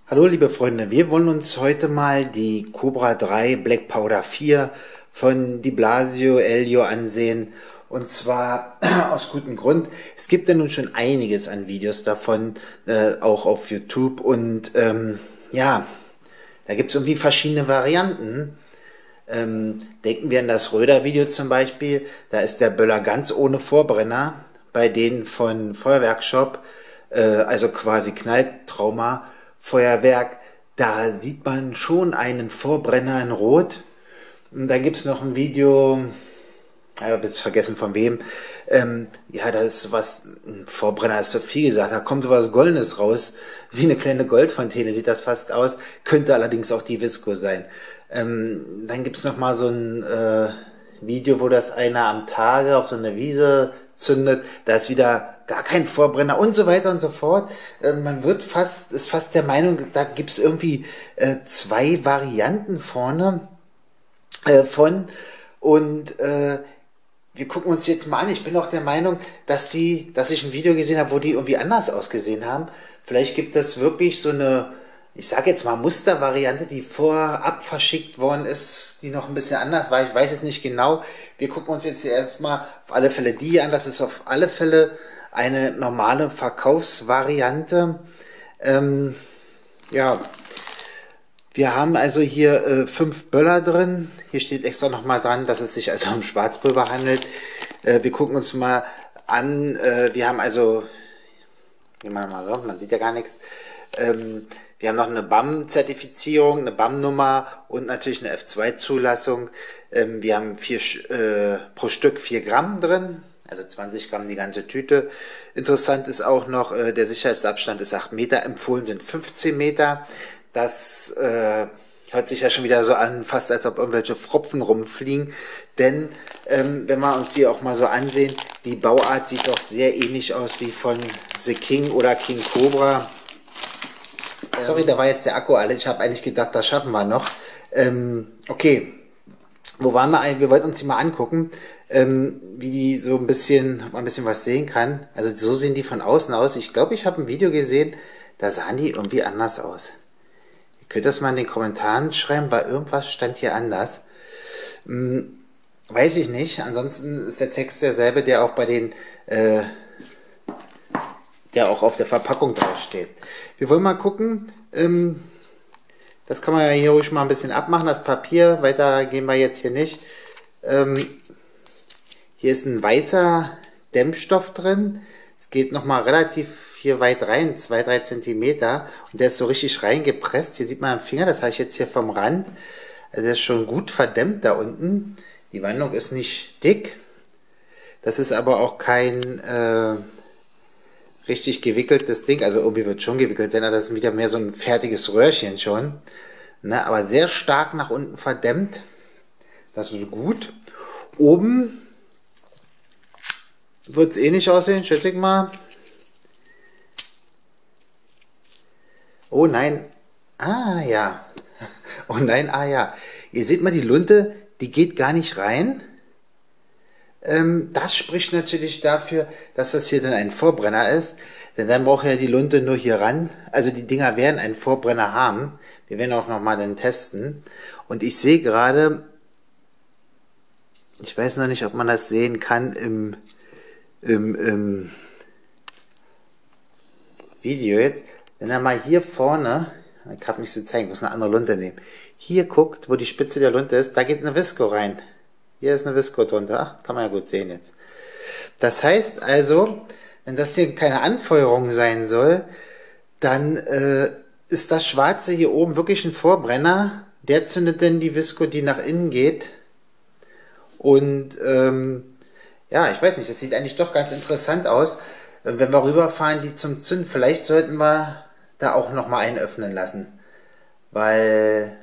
Hallo liebe Freunde, wir wollen uns heute mal die Cobra 3 Black Powder 4 von Di Blasio Elio ansehen. Und zwar aus gutem Grund. Es gibt ja nun schon einiges an Videos davon, auch auf YouTube. Und ja, da gibt es irgendwie verschiedene Varianten. Denken wir an das Röder-Video zum Beispiel. Da ist der Böller ganz ohne Vorbrenner. Bei denen von Feuerwerkshop, also quasi Knalltrauma Feuerwerk, da sieht man schon einen Vorbrenner in Rot. Und dann gibt es noch ein Video, ich habe jetzt vergessen von wem, ja, da ist was, ein Vorbrenner ist so viel gesagt, da kommt was Goldenes raus, wie eine kleine Goldfontäne sieht das fast aus, könnte allerdings auch die Visco sein. Dann gibt es noch mal so ein Video, wo das einer am Tage auf so einer Wiese zündet, da ist wieder gar kein Vorbrenner und so weiter und so fort. Man ist fast der Meinung, da gibt es irgendwie zwei Varianten vorne von. Und wir gucken uns jetzt mal an. Ich bin auch der Meinung, dass ich ein Video gesehen habe, wo die irgendwie anders ausgesehen haben. Vielleicht gibt es wirklich so eine, ich sage jetzt mal Mustervariante, die vorab verschickt worden ist, die noch ein bisschen anders war. Ich weiß es nicht genau. Wir gucken uns jetzt erstmal auf alle Fälle die an. Das ist auf alle Fälle eine normale Verkaufsvariante. Ja, wir haben also hier 5 Böller drin. Hier steht extra nochmal dran, dass es sich also um Schwarzpulver handelt. Wir gucken uns mal an. Wir haben also, gehen wir mal rauf, man sieht ja gar nichts. Wir haben noch eine BAM-Zertifizierung, eine BAM-Nummer und natürlich eine F2-Zulassung. Wir haben pro Stück 4 Gramm drin. Also 20 Gramm die ganze Tüte. Interessant ist auch noch, der Sicherheitsabstand ist 8 Meter, empfohlen sind 15 Meter. Das hört sich ja schon wieder so an, fast als ob irgendwelche Pfropfen rumfliegen. Denn wenn wir uns die auch mal so ansehen, die Bauart sieht doch sehr ähnlich aus wie von The King oder King Cobra. Sorry, da war jetzt der Akku alle. Ich habe eigentlich gedacht, das schaffen wir noch. Okay, wo waren wir? Wir wollten uns die mal angucken, wie die so ein bisschen, ob man ein bisschen was sehen kann. Also so sehen die von außen aus. Ich glaube, ich habe ein Video gesehen, da sahen die irgendwie anders aus. Ihr könnt das mal in den Kommentaren schreiben, weil irgendwas stand hier anders. Weiß ich nicht. Ansonsten ist der Text derselbe, der auch bei den, der auch auf der Verpackung draufsteht. Wir wollen mal gucken. Das kann man ja hier ruhig mal ein bisschen abmachen, das Papier. Weiter gehen wir jetzt hier nicht. Hier ist ein weißer Dämmstoff drin. Es geht nochmal relativ hier weit rein, 2-3 Zentimeter. Und der ist so richtig reingepresst. Hier sieht man am Finger, das habe ich jetzt hier vom Rand. Also der ist schon gut verdämmt da unten. Die Wandung ist nicht dick. Das ist aber auch kein richtig gewickeltes Ding. Also irgendwie wird schon gewickelt sein, aber das ist wieder mehr so ein fertiges Röhrchen schon. Ne, aber sehr stark nach unten verdämmt. Das ist gut. Oben wird es ähnlich aussehen, schätze ich mal. Oh nein. Ah ja. Oh nein, ah ja. Ihr seht mal, die Lunte, die geht gar nicht rein. Das spricht natürlich dafür, dass das hier dann ein Vorbrenner ist. Denn dann braucht ja die Lunte nur hier ran. Also die Dinger werden einen Vorbrenner haben. Wir werden auch nochmal dann testen. Und ich sehe gerade, ich weiß noch nicht, ob man das sehen kann im Video jetzt. Wenn er mal hier vorne, ich kann nicht so zeigen, ich muss eine andere Lunte nehmen. Hier guckt, wo die Spitze der Lunte ist, da geht eine Visco rein. Hier ist eine Visco drunter. Ach, kann man ja gut sehen jetzt. Das heißt also, wenn das hier keine Anfeuerung sein soll, dann ist das Schwarze hier oben wirklich ein Vorbrenner. Der zündet dann die Visco, die nach innen geht. Und ja, ich weiß nicht, das sieht eigentlich doch ganz interessant aus. Wenn wir rüberfahren, die zum Zünden, vielleicht sollten wir da auch nochmal einen öffnen lassen. Weil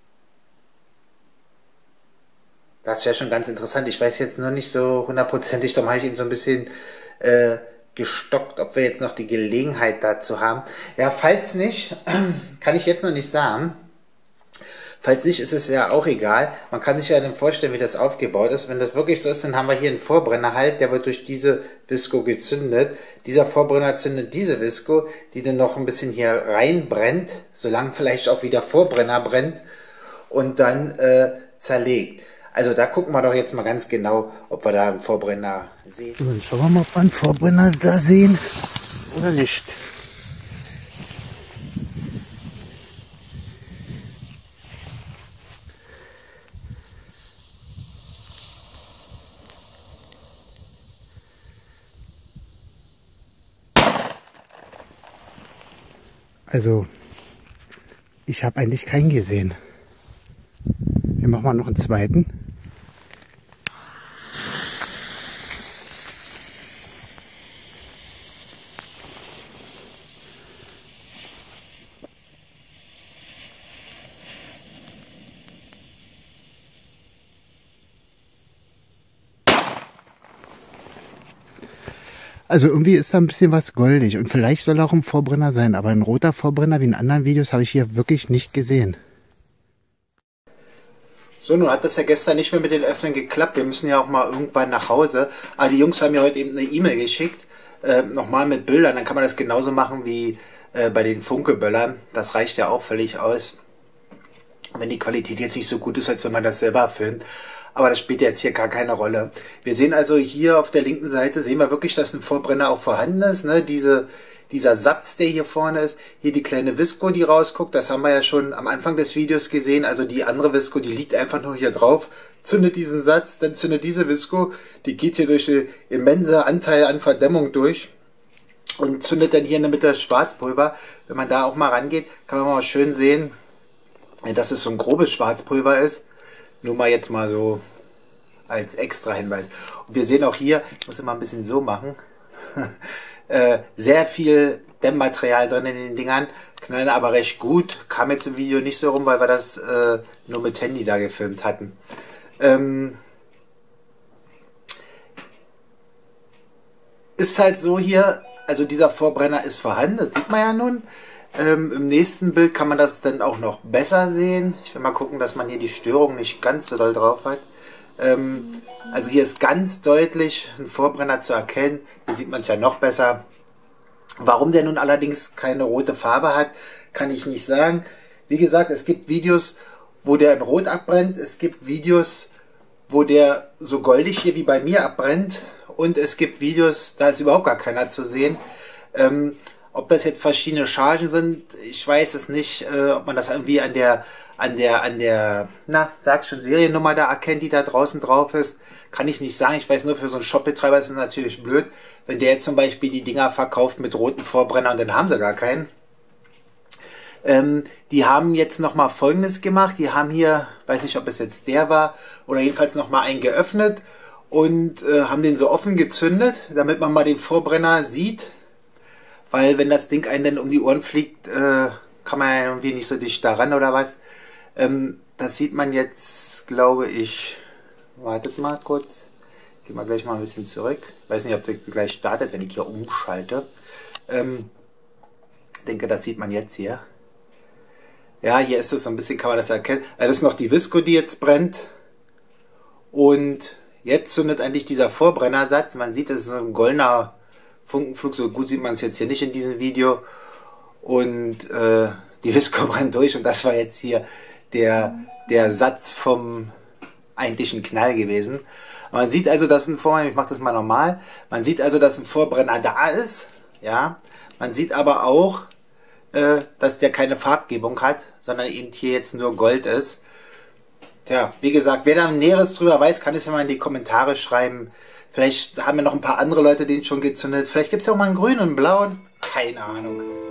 das wäre schon ganz interessant. Ich weiß jetzt nur nicht so hundertprozentig, darum habe ich eben so ein bisschen gestockt, ob wir jetzt noch die Gelegenheit dazu haben. Ja, falls nicht, kann ich jetzt noch nicht sagen. Falls nicht, ist es ja auch egal. Man kann sich ja dann vorstellen, wie das aufgebaut ist. Wenn das wirklich so ist, dann haben wir hier einen Vorbrenner halt, der wird durch diese Visco gezündet. Dieser Vorbrenner zündet diese Visco, die dann noch ein bisschen hier reinbrennt, solange vielleicht auch wieder Vorbrenner brennt und dann zerlegt. Also da gucken wir doch jetzt mal ganz genau, ob wir da einen Vorbrenner sehen. So, dann schauen wir mal, ob wir einen Vorbrenner da sehen oder nicht. Also, ich habe eigentlich keinen gesehen. Wir machen mal noch einen zweiten. Also irgendwie ist da ein bisschen was goldig und vielleicht soll auch ein Vorbrenner sein, aber ein roter Vorbrenner wie in anderen Videos habe ich hier wirklich nicht gesehen. So, nun hat das ja gestern nicht mehr mit den Öffnen geklappt. Wir müssen ja auch mal irgendwann nach Hause. Aber die Jungs haben mir heute eben eine E-Mail geschickt, nochmal mit Bildern. Dann kann man das genauso machen wie bei den Funkeböllern. Das reicht ja auch völlig aus. Wenn die Qualität jetzt nicht so gut ist, als wenn man das selber filmt. Aber das spielt jetzt hier gar keine Rolle. Wir sehen also hier auf der linken Seite, sehen wir wirklich, dass ein Vorbrenner auch vorhanden ist. Ne? Dieser Satz, der hier vorne ist, hier die kleine Visco, die rausguckt, das haben wir ja schon am Anfang des Videos gesehen. Also die andere Visco, die liegt einfach nur hier drauf, zündet diesen Satz, dann zündet diese Visco, die geht hier durch den immense Anteil an Verdämmung durch und zündet dann hier in der Mitte das Schwarzpulver. Wenn man da auch mal rangeht, kann man mal schön sehen, dass es so ein grobes Schwarzpulver ist. Nur mal jetzt mal so als extra Hinweis. Und wir sehen auch hier, ich muss immer ein bisschen so machen, sehr viel Dämmmaterial drin in den Dingern, knallen aber recht gut. Kam jetzt im Video nicht so rum, weil wir das nur mit Handy da gefilmt hatten. Ist halt so hier, also dieser Vorbrenner ist vorhanden, das sieht man ja nun. Im nächsten Bild kann man das dann auch noch besser sehen. Ich will mal gucken, dass man hier die Störung nicht ganz so doll drauf hat. Also hier ist ganz deutlich ein Vorbrenner zu erkennen. Hier sieht man es ja noch besser. Warum der nun allerdings keine rote Farbe hat, kann ich nicht sagen. Wie gesagt, es gibt Videos, wo der in Rot abbrennt. Es gibt Videos, wo der so goldig hier wie bei mir abbrennt. Und es gibt Videos, da ist überhaupt gar keiner zu sehen. Ob das jetzt verschiedene Chargen sind, ich weiß es nicht, ob man das irgendwie an der, sag schon, Seriennummer da erkennt, die da draußen drauf ist, kann ich nicht sagen. Ich weiß nur, für so einen Shopbetreiber ist es natürlich blöd, wenn der jetzt zum Beispiel die Dinger verkauft mit roten Vorbrennern und dann haben sie gar keinen. Die haben jetzt nochmal Folgendes gemacht, die haben hier, weiß nicht, ob es jetzt der war, oder jedenfalls nochmal einen geöffnet und haben den so offen gezündet, damit man mal den Vorbrenner sieht. Weil wenn das Ding einen dann um die Ohren fliegt, kann man ja irgendwie nicht so dicht daran oder was. Das sieht man jetzt, glaube ich, wartet mal kurz, gehen wir gleich mal ein bisschen zurück. Ich weiß nicht, ob der gleich startet, wenn ich hier umschalte. Denke, das sieht man jetzt hier. Ja, hier ist es so ein bisschen, kann man das erkennen. Das ist noch die Visco, die jetzt brennt. Und jetzt zündet eigentlich dieser Vorbrennersatz. Man sieht, das ist so ein goldener Funkenflug, so gut sieht man es jetzt hier nicht in diesem Video. Und die Visco brennt durch und das war jetzt hier der Satz vom eigentlichen Knall gewesen. Man sieht also, dass ein Vorbrenner, ich mache das mal normal, man sieht also, dass ein Vorbrenner da ist. Ja, man sieht aber auch, dass der keine Farbgebung hat, sondern eben hier jetzt nur Gold ist. Tja, wie gesagt, wer da Näheres drüber weiß, kann es ja mal in die Kommentare schreiben. Vielleicht haben ja noch ein paar andere Leute den schon gezündet. Vielleicht gibt es ja auch mal einen grünen und einen blauen. Keine Ahnung.